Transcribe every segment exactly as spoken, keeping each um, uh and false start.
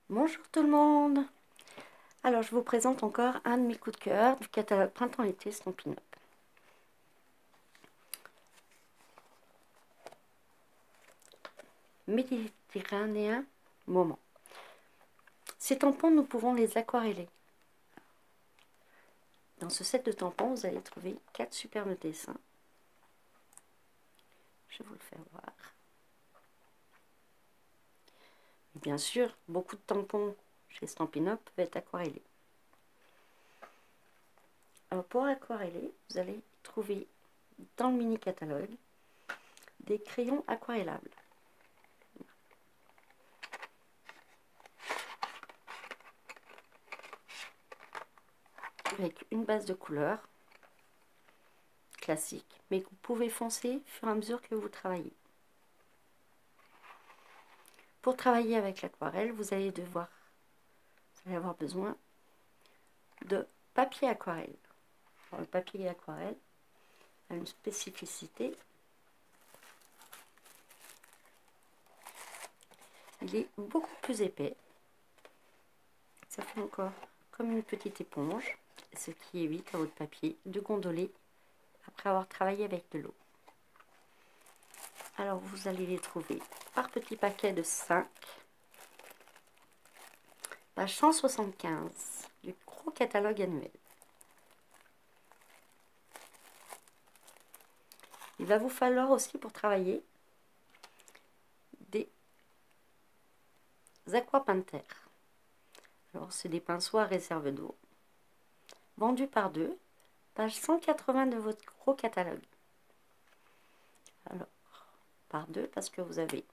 Bonjour tout le monde. Alors je vous présente encore un de mes coups de cœur du catalogue Printemps-été Stampin' Up. Méditerranéen Moment. Ces tampons, nous pouvons les aquareller. Dans ce set de tampons, vous allez trouver quatre superbes dessins. Je vais vous le faire voir. Et bien sûr, beaucoup de tampons chez Stampin' Up peuvent être aquarellés. Alors pour aquareller, vous allez trouver dans le mini catalogue des crayons aquarellables. Avec une base de couleur classique, mais que vous pouvez foncer au fur et à mesure que vous travaillez. Pour travailler avec l'aquarelle, vous allez devoir, vous allez avoir besoin de papier aquarelle. Alors, le papier aquarelle a une spécificité. Il est beaucoup plus épais. Ça fait encore comme une petite éponge, ce qui évite à votre papier de gondoler après avoir travaillé avec de l'eau. Alors vous allez les trouver par petits paquets de cinq, page cent soixante-quinze du gros catalogue annuel. Il va vous falloir aussi pour travailler des aquapinters. Alors c'est des pinceaux à réserve d'eau, vendus par deux, page cent quatre-vingts de votre gros catalogue. Alors, par deux parce que vous avez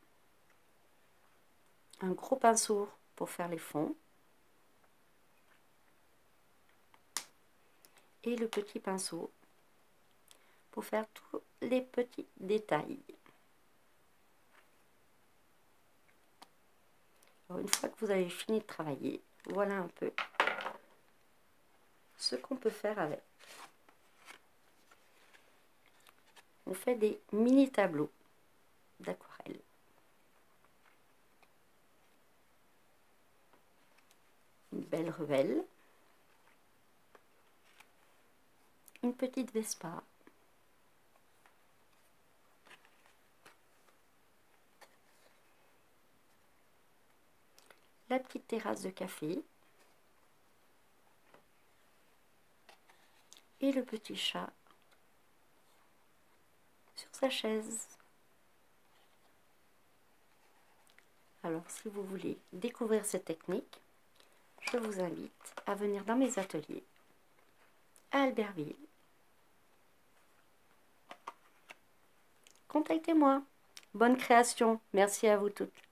un gros pinceau pour faire les fonds et le petit pinceau pour faire tous les petits détails. Alors, une fois que vous avez fini de travailler, voilà un peu ce qu'on peut faire avec. On fait des mini tableaux d'aquarelle. Une belle ruelle. Une petite Vespa. La petite terrasse de café. Et le petit chat sur sa chaise. Alors, si vous voulez découvrir cette technique, je vous invite à venir dans mes ateliers à Albertville. Contactez-moi. Bonne création. Merci à vous toutes.